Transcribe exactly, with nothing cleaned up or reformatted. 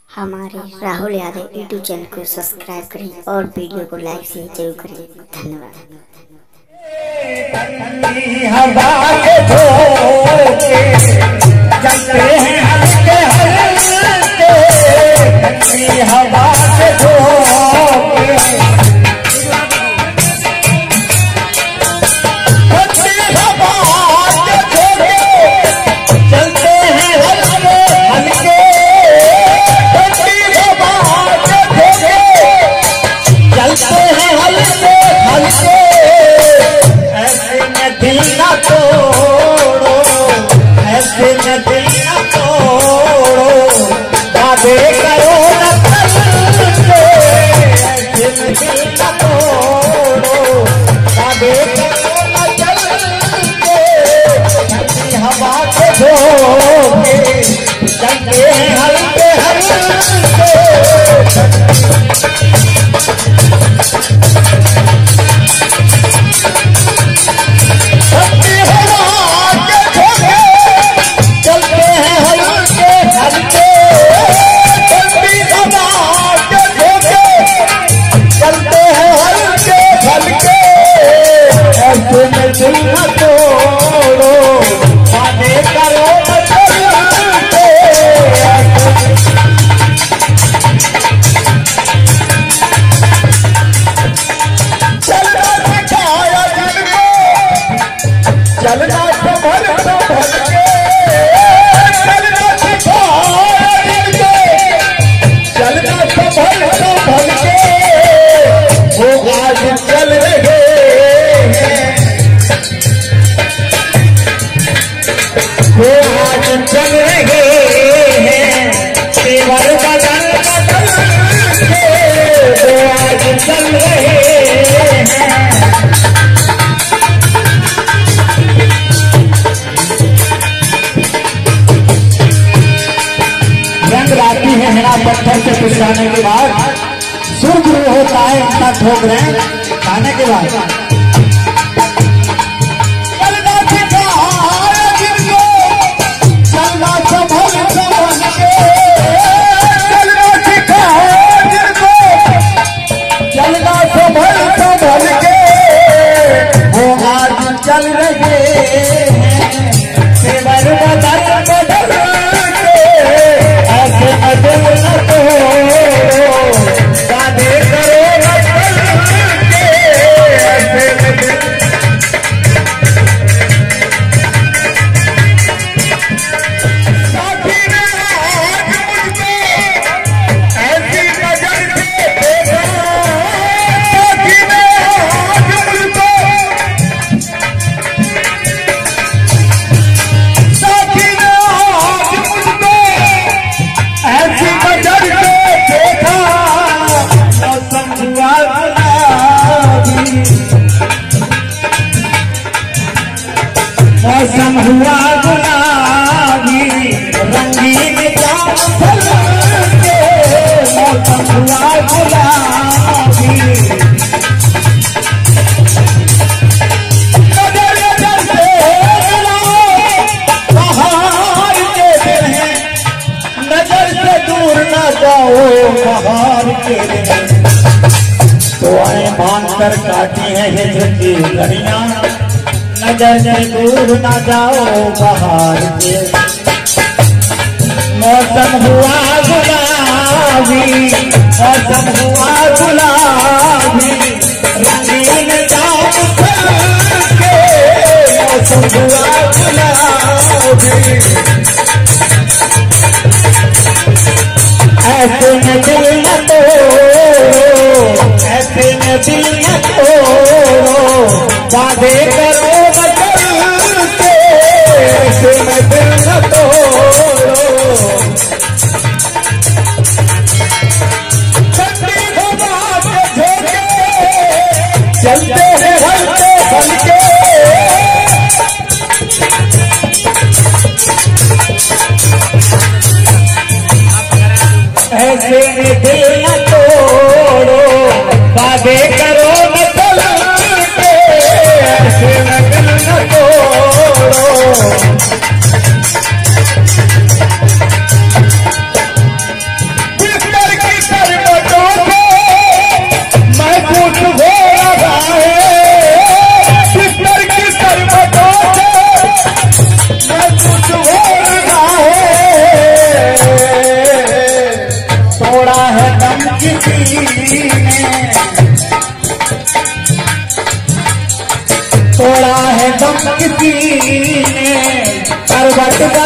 हमारे Rahul Yadav YouTube channel को subscribe करें और वीडियो को लाइक से जरूर करें। धन्यवाद। हवा के झोंके चलते हैं हल्के हल्के, ठंडी हवा के झोंके ठंडी हवा के झोंके चलते हैं हल्के हल्के, ठंडी हवा के झोंके चलते हैं हल्के हल्के। ऐसे में दिल न तोड़ो, ऐसे में दिल न तोड़ो, वादे करो न कल के। ऐसे में दिल न तोड़ो, वादे करो न कल के। ठंडी हवा के झोंके चलते हैं हल्के हल्के। दिल न तोड़ो, वादे करो न चलते। चलना सिखाया दिल को, चलना संभल संभल के। चलना सिखाया दिल को, चलना संभल संभल के। वो आज चल रहे वो आज चल रहे हैं तेवर बदल बदल के। वो आज चल रहे हैं। रंग राती है हेरा पत्थर से पिछलाने के बाद सुर गुरु होता है इतना ठोक रहे हैं खाने के बाद। चल रहे हैं तेवर बदल बदल के। ऐसे बदल न तोड़ो, वादे करो न चल के। ऐसे बदल साथी ने आज मुझको ऐसी नजर से देखा, साथी ने आज मुझको ऐसी नजर से देखा। मौसम हुआ गुलाबी, मौसम हुआ गुलाबी, रंगीन जाम फल के। मौसम हुआ गुलाबी, नजर नजर से मिलाओ बहार के दिन है। नजर से दूर न जाओ बहार के दिन। तो आए मान कर काटी है हिजर की घड़ियां। नजर से दूर न जाओ बहार के। मौसम हुआ गुलाबी, मौसम हुआ गुलाबी, रंगीन जाम फल के। मौसम हुआ गुलाबी, ऐसे में दिल न तोड़ो, ऐसे में दिल न तोड़ो, वादे करो न चल के। ऐसे में दिल न तोड़ो, ठंडी हवा के झोंके चलते हैं हल्के हल्के। ऐसे में दिल न तोड़ो, वादे करो न चल के। ऐसे में दिल न तोड़ो। किसी ने, तोड़ा है दम किसी ने, करवट